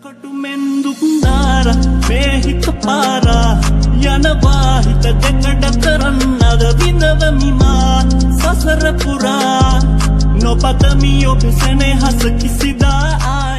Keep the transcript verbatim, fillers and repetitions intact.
කටුමෙන්දුක්නාර මේහිත පාරා යනවාහිත දෙකඩ කරන්නද විඳවමිමා සසර පුරා නොපතමි ඔබ සෙනෙහස කිසිදා